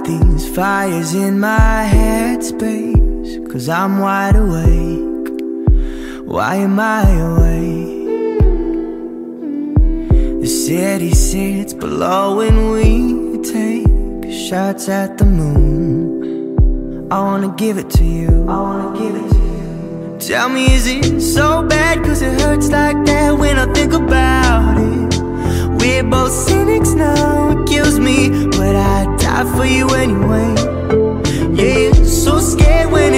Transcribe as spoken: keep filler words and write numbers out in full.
light these fires in my headspace, 'cause I'm wide awake. Why am I awake? The city sits below and we take shots at the moon. I wanna give it to you, I wanna give it to you. Tell me, is it so bad? 'Cause it hurts like that when I think about it. We're both cynics now, it kills me, but I'd die for you anyway. Yeah, you're so scared when